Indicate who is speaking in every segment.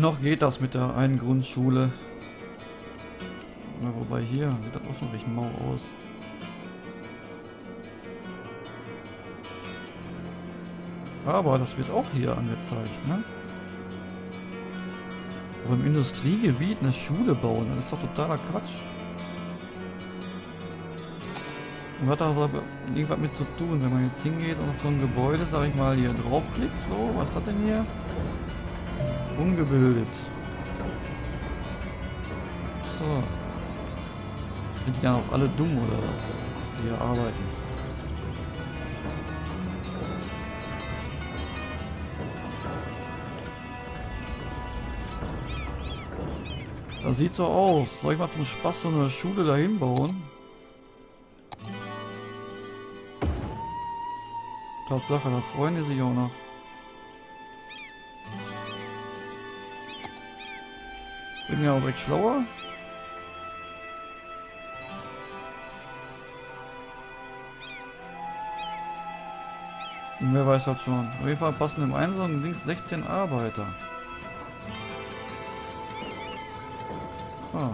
Speaker 1: Noch geht das mit der einen Grundschule. Ja, wobei hier sieht das auch schon recht mau aus. Aber das wird auch hier angezeigt, ne? Aber im Industriegebiet eine Schule bauen, das ist doch totaler Quatsch. Und hat auch irgendwas mit zu tun, wenn man jetzt hingeht und auf so ein Gebäude, sag ich mal, hier draufklickt, so, was ist das denn hier? Ungebildet. So. Sind die dann auch alle dumm oder was? Die hier arbeiten. Das sieht so aus. Soll ich mal zum Spaß so eine Schule dahin bauen? Tatsache, da freuen die sich auch noch. Bin ja auch direkt schlauer. Und wer weiß das schon. Auf jeden Fall passen im Einsatz links 16 Arbeiter. Ah.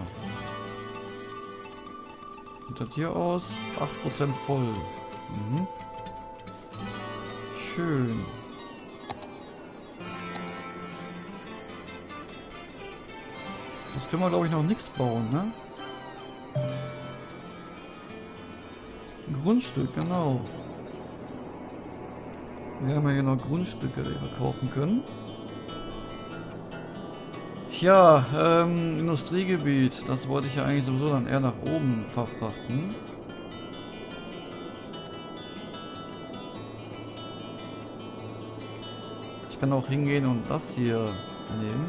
Speaker 1: Sieht das hier aus? 8% voll. Mhm. Schön. Das können wir, glaube ich, noch nichts bauen, ne? Ein Grundstück, genau. Wir haben ja hier noch Grundstücke, die wir kaufen können. Ja, Industriegebiet. Das wollte ich ja eigentlich sowieso dann eher nach oben verfrachten. Ich kann auch hingehen und das hier nehmen.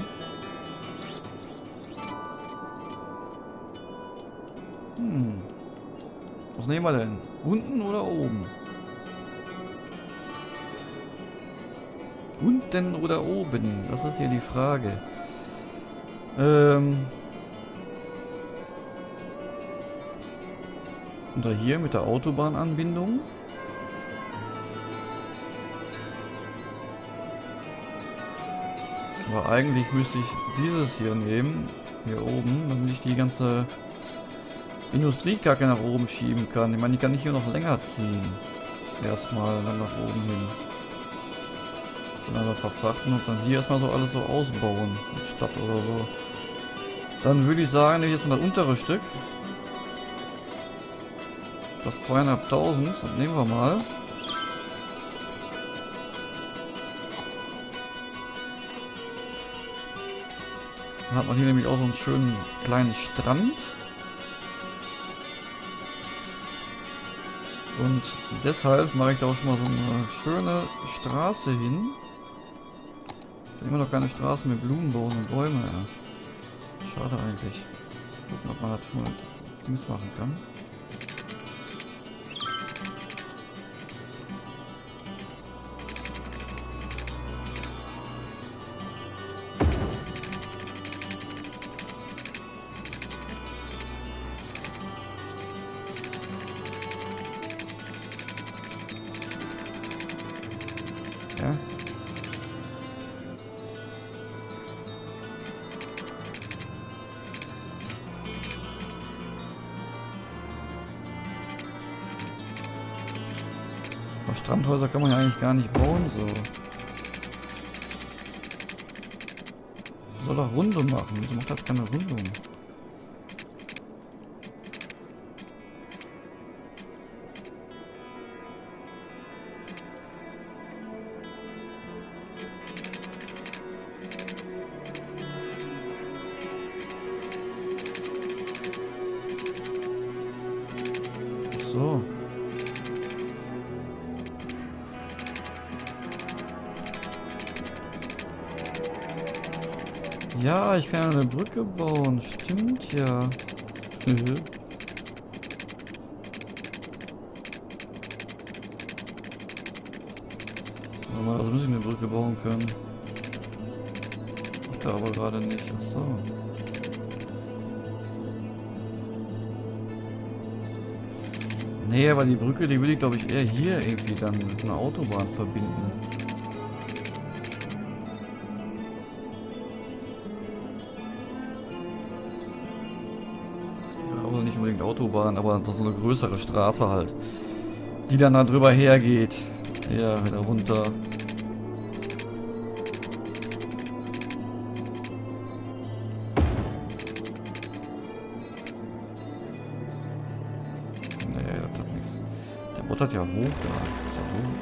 Speaker 1: Was nehmen wir denn? Unten oder oben? Unten oder oben? Das ist hier die Frage. Oder hier mit der Autobahnanbindung. Aber eigentlich müsste ich dieses hier nehmen. Hier oben, damit ich die ganze Industriekacke nach oben schieben kann. Ich meine, ich kann nicht hier noch länger ziehen. Erstmal dann nach oben hin. Dann aber verfrachten und dann hier erstmal so alles so ausbauen. Stadt oder so. Dann würde ich sagen, nehme ich jetzt mal das untere Stück. Das 2.500. Das nehmen wir mal. Dann hat man hier nämlich auch so einen schönen kleinen Strand. Und deshalb mache ich da auch schon mal so eine schöne Straße hin. Ich will immer noch keine Straße mit Blumen bauen und Bäume. Ja. Schade eigentlich. Gucken, ob man das schon mal Dings machen kann. Ja. Aber Strandhäuser kann man ja eigentlich gar nicht bauen, so. Soll doch Runde machen. Wieso macht das keine Rundung? So. Ja, ich kann eine Brücke bauen. Stimmt ja. Aber also muss ich eine Brücke bauen können. Ich da aber gerade nicht. Ach so. Nee, aber die Brücke, die will ich glaube ich eher hier irgendwie dann mit einer Autobahn verbinden. Autobahn, aber so eine größere Straße halt, die dann da drüber hergeht. Ja, wieder runter. Nee, das hat nichts. Der buttert ja hoch da. Ist ja doof.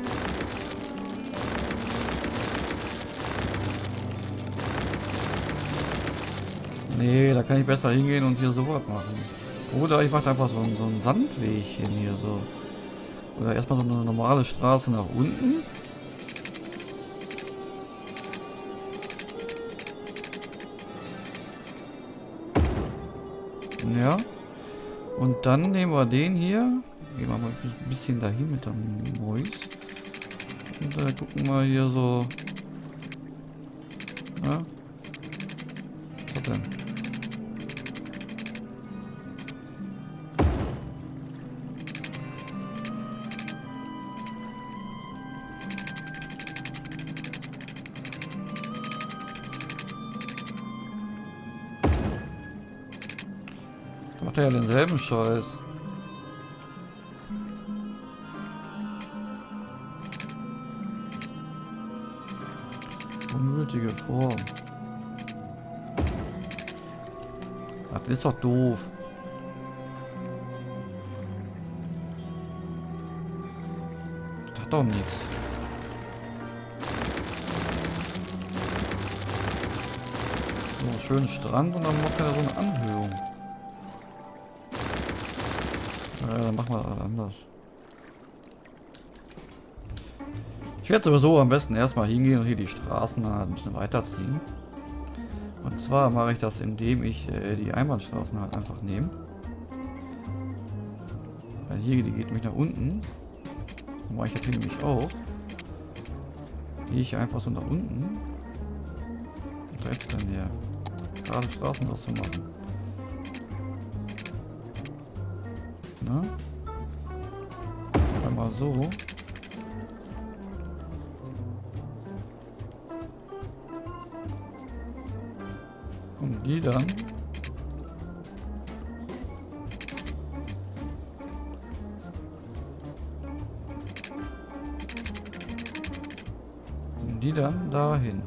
Speaker 1: Nee, da kann ich besser hingehen und hier sowas machen. Oder ich mache einfach so ein Sandwegchen hier so. Oder erstmal so eine normale Straße nach unten. Ja. Und dann nehmen wir den hier. Gehen wir mal ein bisschen dahin mit dem Mäus. Und gucken wir hier so. Ja. Was denn? Macht er ja denselben Scheiß. Unnötige Form. Das ist doch doof. Das hat doch nichts. So einen schönen Strand und dann macht er so eine Anhöhung. Dann machen wir das anders. Ich werde sowieso am besten erstmal hingehen und hier die Straßen halt ein bisschen weiterziehen. Und zwar mache ich das, indem ich die Einbahnstraßen halt einfach nehme. Weil hier, die geht nämlich nach unten. Das mache ich jetzt hier nämlich auch. Gehe ich einfach so nach unten. Und da jetzt dann hier gerade Straßen draus zu machen. Na? Einmal so. Und die dann. Und die dann dahin.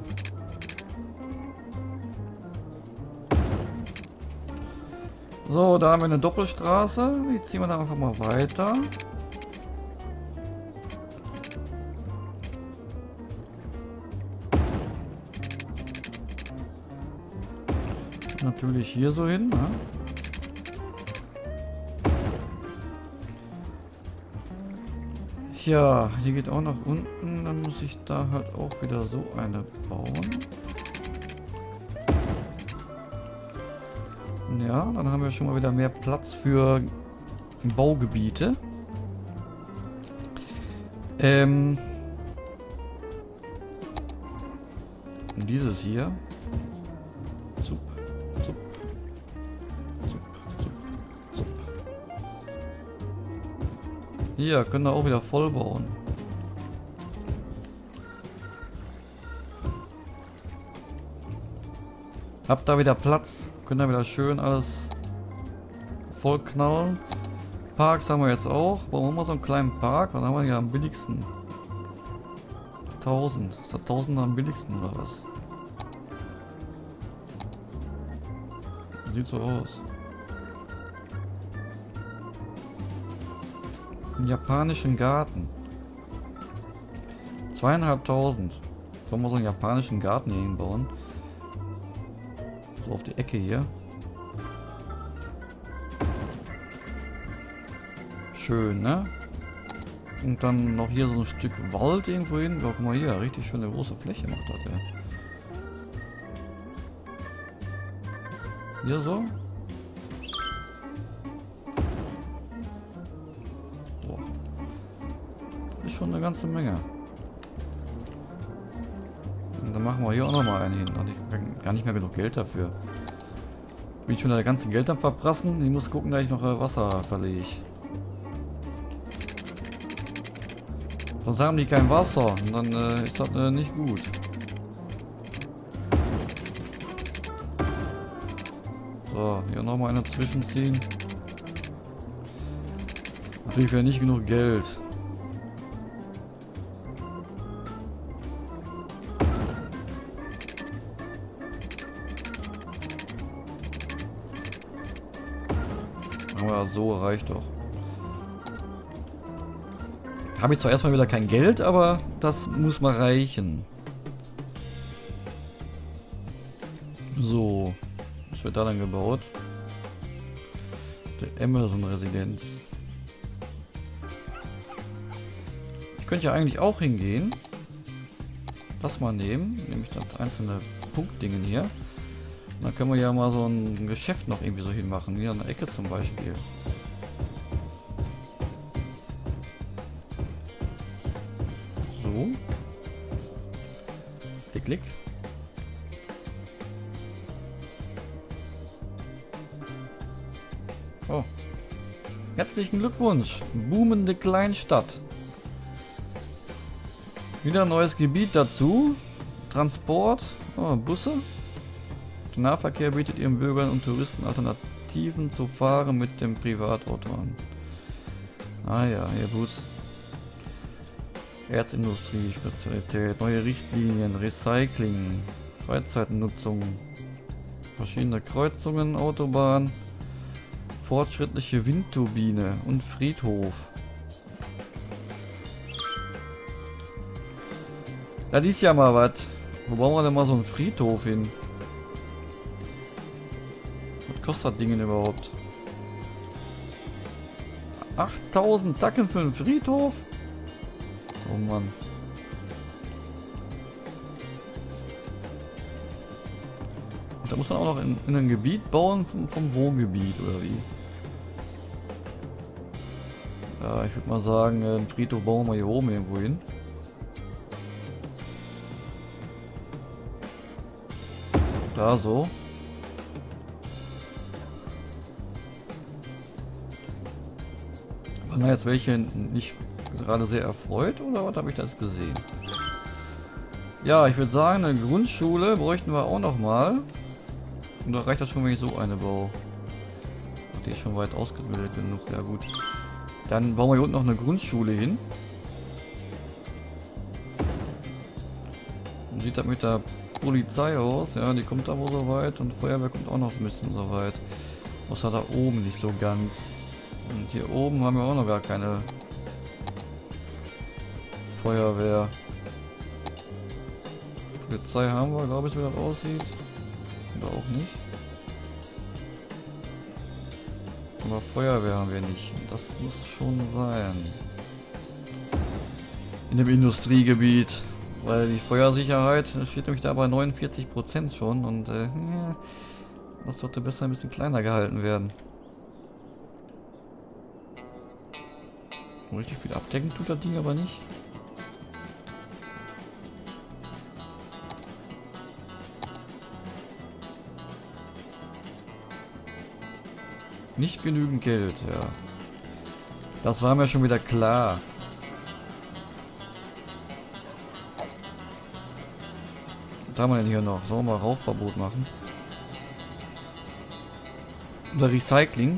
Speaker 1: So, da haben wir eine Doppelstraße. Die ziehen wir dann einfach mal weiter. Natürlich hier so hin. Ne? Ja, hier geht auch nach unten. Dann muss ich da halt auch wieder so eine bauen. Ja, dann haben wir schon mal wieder mehr Platz für Baugebiete. Dieses hier. Zup, zup, zup, zup, zup. Hier können wir auch wieder voll bauen. Habt da wieder Platz. Können da wieder schön alles voll knallen. Parks haben wir jetzt auch. Bauen wir mal so einen kleinen Park. Was haben wir hier am billigsten? 1000. Ist das 1000 am billigsten oder was? Sieht so aus. Einen japanischen Garten. 2500. Sollen wir so einen japanischen Garten hier hinbauen? So auf die Ecke hier. Schön, ne? Und dann noch hier so ein Stück Wald irgendwo hin. Ja, guck mal hier, richtig schöne große Fläche macht das, ey. Hier so. Boah. Ist schon eine ganze Menge. Und dann machen wir hier auch noch mal einen hin. Hatte ich gar nicht mehr genug Geld dafür. Bin ich schon das ganze Geld am Verprassen. Ich muss gucken, dass ich noch Wasser verlege. Sonst haben die kein Wasser. Und dann ist das nicht gut. So, hier nochmal eine zwischenziehen. Natürlich wäre nicht genug Geld. Aber so reicht doch. Habe ich zwar erstmal wieder kein Geld, aber das muss mal reichen. So. Was wird da dann gebaut? Der Amazon-Residenz. Ich könnte ja eigentlich auch hingehen. Das mal nehmen. Nämlich das einzelne Punktdingen hier. Und dann können wir ja mal so ein Geschäft noch irgendwie so hinmachen. Hier an der Ecke zum Beispiel. So. Klick, klick. Oh. Herzlichen Glückwunsch. Boomende Kleinstadt. Wieder ein neues Gebiet dazu. Transport. Oh, Busse. Der Nahverkehr bietet ihren Bürgern und Touristen Alternativen zu fahren mit dem Privatauto an. Ah ja, hier Bus. Erzindustrie, Spezialität, neue Richtlinien, Recycling, Freizeitnutzung, verschiedene Kreuzungen, Autobahn, fortschrittliche Windturbine und Friedhof. Ja, dies ja mal was. Wo bauen wir denn mal so einen Friedhof hin? Was kostet das Ding denn überhaupt? 8000 Tacken für einen Friedhof? Oh Mann. Und da muss man auch noch in ein Gebiet bauen vom Wohngebiet, oder wie? Ja, ich würde mal sagen, einen Friedhof bauen wir hier oben irgendwo hin. Da so. Waren da jetzt welche nicht gerade sehr erfreut oder was habe ich das gesehen? Ja, ich würde sagen, eine Grundschule bräuchten wir auch noch mal. Und da reicht das schon, wenn ich so eine baue. Ach, die ist schon weit ausgebildet genug. Ja gut. Dann bauen wir hier unten noch eine Grundschule hin. Und sieht das mit der Polizei aus? Ja, die kommt da wohl so weit. Und Feuerwehr kommt auch noch ein bisschen so weit. Außer da oben nicht so ganz. Und hier oben haben wir auch noch gar keine Feuerwehr. Polizei haben wir, glaube ich, wie das aussieht. Oder auch nicht. Aber Feuerwehr haben wir nicht. Das muss schon sein. In dem Industriegebiet. Weil die Feuersicherheit steht nämlich da bei 49% schon. Und das sollte besser ein bisschen kleiner gehalten werden. Richtig viel abdecken tut das Ding aber nicht. Nicht genügend Geld, ja. Das war mir schon wieder klar. Was haben wir denn hier noch? Sollen wir mal Rauchverbot machen? Oder Recycling?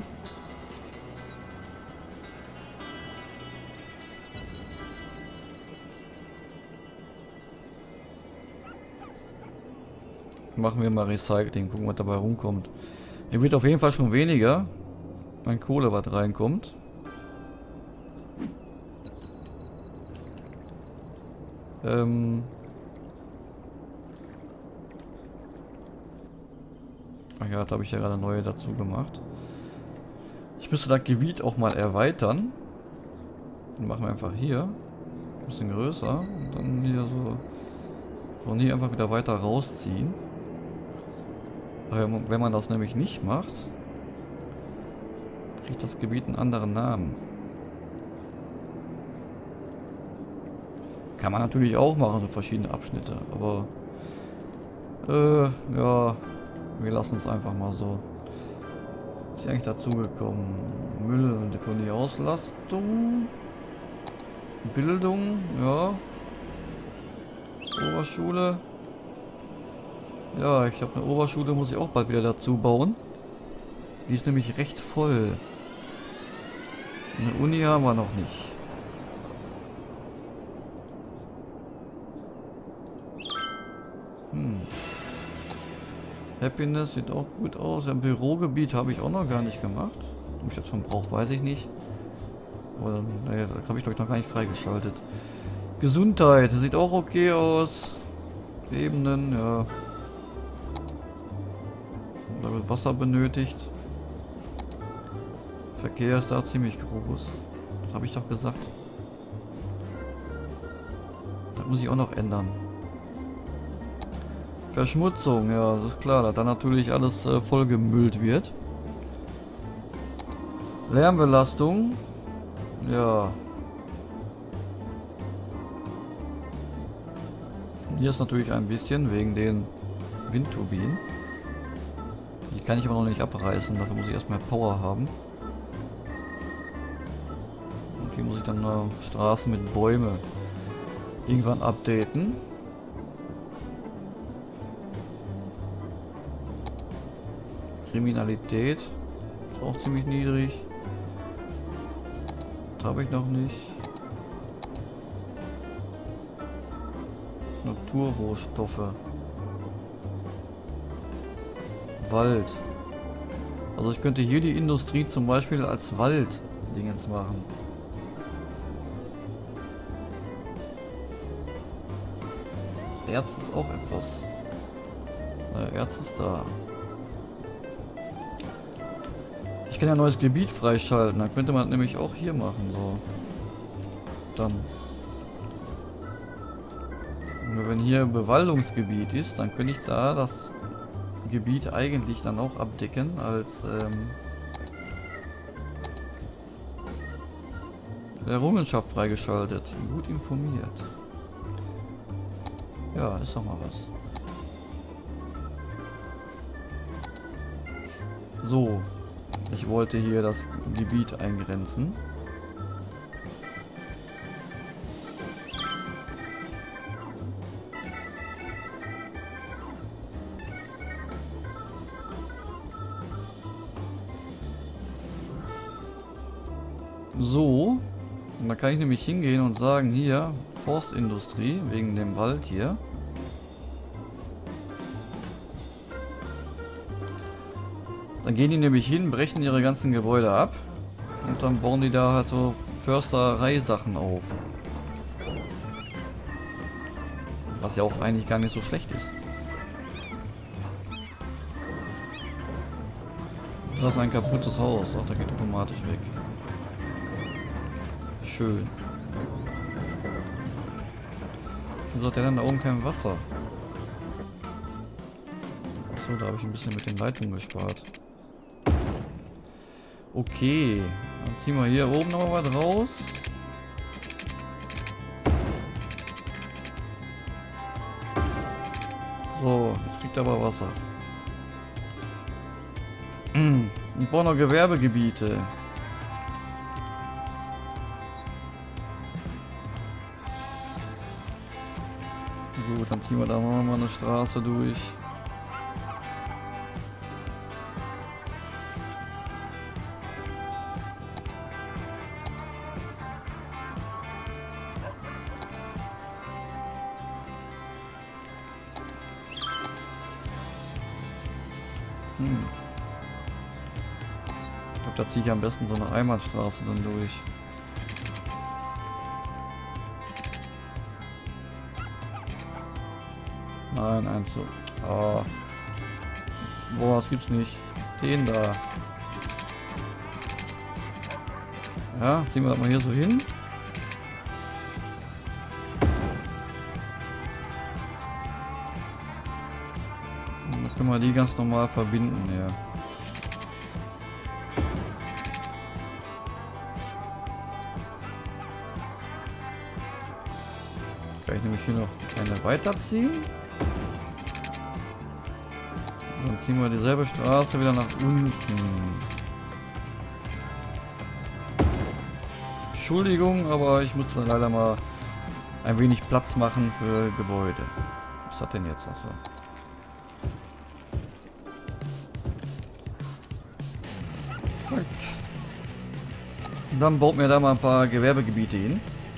Speaker 1: Machen wir mal Recycling, gucken, was dabei rumkommt. Hier wird auf jeden Fall schon weniger an Kohle, was reinkommt. Ach ja, da habe ich ja gerade neue dazu gemacht. Ich müsste das Gebiet auch mal erweitern. Dann machen wir einfach hier. Ein bisschen größer. Und dann hier so von hier einfach wieder weiter rausziehen. Aber wenn man das nämlich nicht macht, kriegt das Gebiet einen anderen Namen. Kann man natürlich auch machen, so verschiedene Abschnitte, aber ja, wir lassen es einfach mal so. Was ist hier eigentlich dazu gekommen? Müll- und Deponieauslastung, Bildung, ja, Oberschule. Ja, ich glaube, eine Oberschule muss ich auch bald wieder dazu bauen. Die ist nämlich recht voll. Eine Uni haben wir noch nicht. Happiness sieht auch gut aus. Ein Bürogebiet habe ich auch noch gar nicht gemacht. Ob ich das schon brauche, weiß ich nicht. Aber naja, das habe ich glaube ich noch gar nicht freigeschaltet. Gesundheit, das sieht auch okay aus. Ebenen, ja. Da wird Wasser benötigt. Verkehr ist da ziemlich groß. Das habe ich doch gesagt. Das muss ich auch noch ändern. Verschmutzung, ja, das ist klar, dass da natürlich alles vollgemüllt wird. Lärmbelastung, ja. Hier ist natürlich ein bisschen wegen den Windturbinen. Die kann ich aber noch nicht abreißen, dafür muss ich erstmal Power haben. Und hier muss ich dann Straßen mit Bäumen irgendwann updaten. Kriminalität ist auch ziemlich niedrig. Das habe ich noch nicht. Naturrohstoffe. Wald. Also ich könnte hier die Industrie zum Beispiel als Wald-Dingens machen. Erz ist auch etwas. Erz ist da. Ich kann ja ein neues Gebiet freischalten, dann könnte man das nämlich auch hier machen, so. Dann. Und wenn hier Bewaldungsgebiet ist, dann könnte ich da das Gebiet eigentlich dann auch abdecken als Errungenschaft freigeschaltet. Gut informiert. Ja, ist doch mal was. So. Ich wollte hier das Gebiet eingrenzen. So. Und da kann ich nämlich hingehen und sagen, hier, Forstindustrie, wegen dem Wald hier. Dann gehen die nämlich hin, brechen ihre ganzen Gebäude ab und dann bauen die da halt so Försterei-Sachen auf. Was ja auch eigentlich gar nicht so schlecht ist. Das ist ein kaputtes Haus. Ach, der geht automatisch weg. Schön. Wieso hat der denn da oben kein Wasser? Achso, da habe ich ein bisschen mit den Leitungen gespart. Okay, dann ziehen wir hier oben noch mal was raus. So, jetzt kriegt er aber Wasser. Ich brauche noch Gewerbegebiete. Gut, dann ziehen wir da noch mal eine Straße durch. Ich glaube, da ziehe ich am besten so eine Einbahnstraße dann durch. Nein, eins so. Ah. Boah, das gibt's nicht. Den da. Ja, ziehen wir das mal hier so hin. Dann können wir die ganz normal verbinden, ja. Kann ich nämlich hier noch eine weiterziehen. Dann ziehen wir dieselbe Straße wieder nach unten. Entschuldigung, aber ich muss dann leider mal ein wenig Platz machen für Gebäude. Was hat denn jetzt noch so? Zack. Und dann baut mir da mal ein paar Gewerbegebiete hin.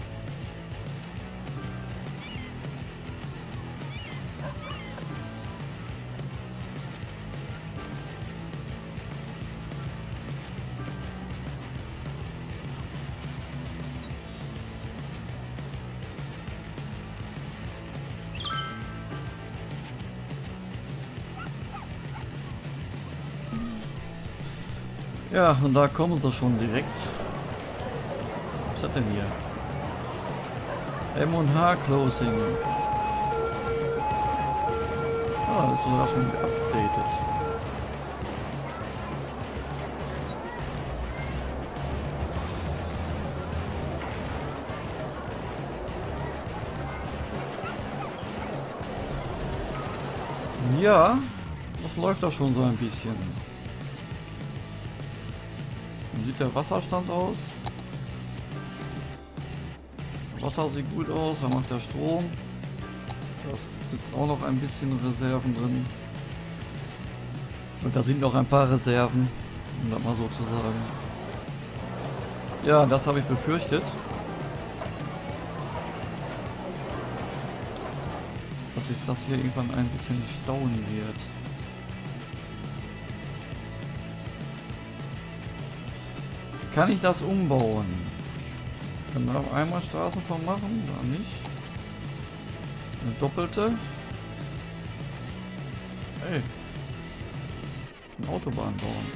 Speaker 1: Ja, und da kommen sie schon direkt. Was hat denn hier? M&H Closing. Ah, das ist sogar schon geupdatet. Ja, das läuft doch schon so ein bisschen. Wie sieht der Wasserstand aus? Wasser sieht gut aus, da macht der Strom. Da sitzt auch noch ein bisschen Reserven drin. Und da sind noch ein paar Reserven, um das mal so zu sagen. Ja, das habe ich befürchtet. Dass sich das hier irgendwann ein bisschen stauen wird. Kann ich das umbauen? Kann man auch einmal Straßenform machen? Oder nicht? Eine doppelte? Ey. Eine Autobahn bauen.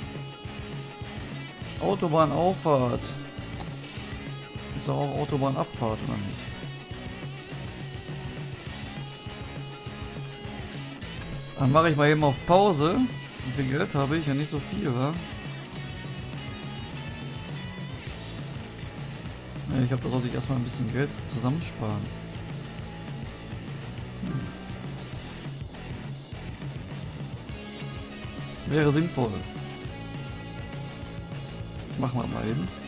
Speaker 1: Autobahnauffahrt. Ist doch auch Autobahnabfahrt, oder nicht? Dann mache ich mal eben auf Pause. Wie viel Geld habe ich? Ja, nicht so viel, wa? Ich glaube, da sollte ich erstmal ein bisschen Geld zusammensparen. Wäre sinnvoll. Machen wir mal eben.